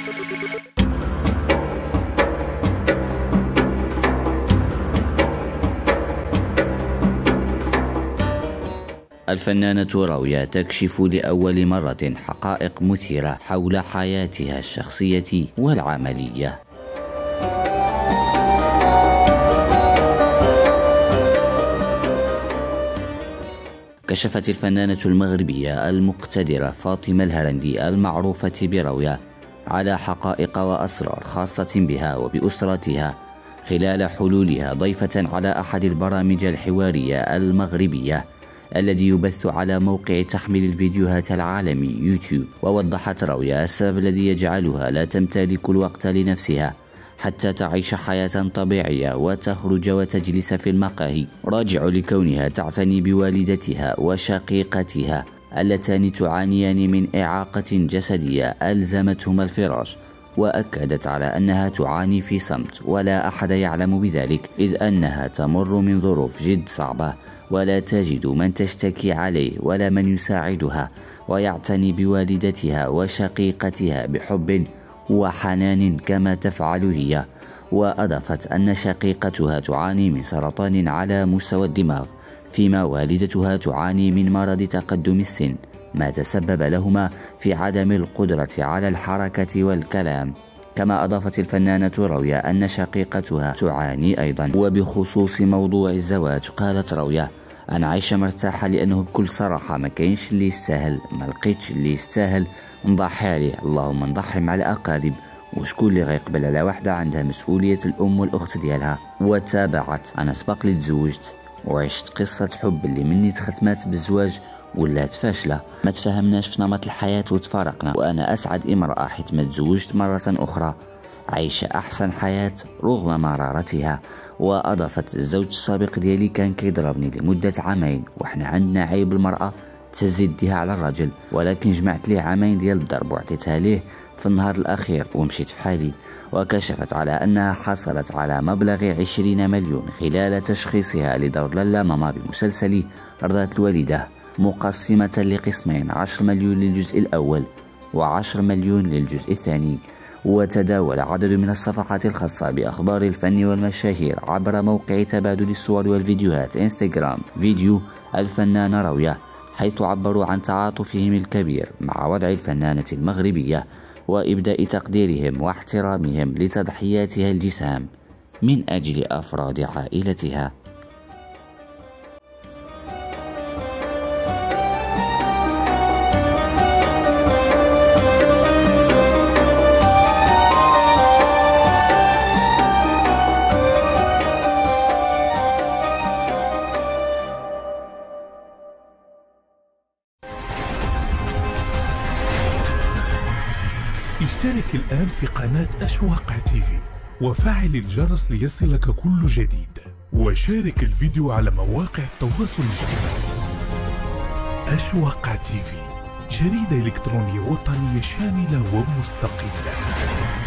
الفنانة راوية تكشف لأول مرة حقائق مثيرة حول حياتها الشخصية والعملية. كشفت الفنانة المغربية المقتدرة فاطمة الهرندي المعروفة براوية على حقائق وأسرار خاصة بها وبأسرتها خلال حلولها ضيفة على أحد البرامج الحوارية المغربية الذي يبث على موقع تحميل الفيديوهات العالمي يوتيوب. ووضحت راوية السبب الذي يجعلها لا تمتلك الوقت لنفسها حتى تعيش حياة طبيعية وتخرج وتجلس في المقاهي، راجع لكونها تعتني بوالدتها وشقيقتها اللتان تعانيان من إعاقة جسدية ألزمتهما الفراش. وأكدت على أنها تعاني في صمت ولا أحد يعلم بذلك، إذ أنها تمر من ظروف جد صعبة ولا تجد من تشتكي عليه ولا من يساعدها، ويعتني بوالدتها وشقيقتها بحب وحنان كما تفعل هي. وأضافت أن شقيقتها تعاني من سرطان على مستوى الدماغ، فيما والدتها تعاني من مرض تقدم السن، ما تسبب لهما في عدم القدرة على الحركة والكلام. كما أضافت الفنانة راوية أن شقيقتها تعاني أيضا. وبخصوص موضوع الزواج قالت راوية: أنا عايشة مرتاحة لأنه بكل صراحة ما كاينش اللي يستاهل، ما لقيتش اللي يستاهل نضحي عليه، اللهم نضحي مع الأقارب، وشكون اللي غيقبل على واحدة عندها مسؤولية الأم والأخت ديالها. وتابعت: أنا سبق لي تزوجت وعشت قصة حب اللي مني تختمات بالزواج ولات فاشلة، ما تفهمناش في نمط الحياة وتفارقنا، وأنا أسعد امرأة حيت ما تزوجت مرة أخرى، عايشة أحسن حياة رغم مرارتها. وأضافت: الزوج السابق ديالي كان كيضربني لمدة عامين، وحنا عندنا عيب المرأة تهز يديها على الرجل، ولكن جمعت ليه عامين ديال الضرب وعطيتها ليه في النهار الأخير ومشيت في حالي. وكشفت على أنها حصلت على مبلغ 20 مليون خلال تشخيصها لدور لالا ماما بمسلسل رضاة الوالدة، مقسمة لقسمين: 10 مليون للجزء الأول و10 مليون للجزء الثاني. وتداول عدد من الصفحات الخاصة بأخبار الفن والمشاهير عبر موقع تبادل الصور والفيديوهات انستغرام فيديو الفنانة راوية، حيث عبروا عن تعاطفهم الكبير مع وضع الفنانة المغربية وإبداء تقديرهم واحترامهم لتضحياتها الجسام من أجل أفراد عائلتها. اشترك الآن في قناة أشواق تيفي وفعل الجرس ليصلك كل جديد، وشارك الفيديو على مواقع التواصل الاجتماعي. أشواق تيفي، جريدة إلكترونية وطنية شاملة ومستقلة.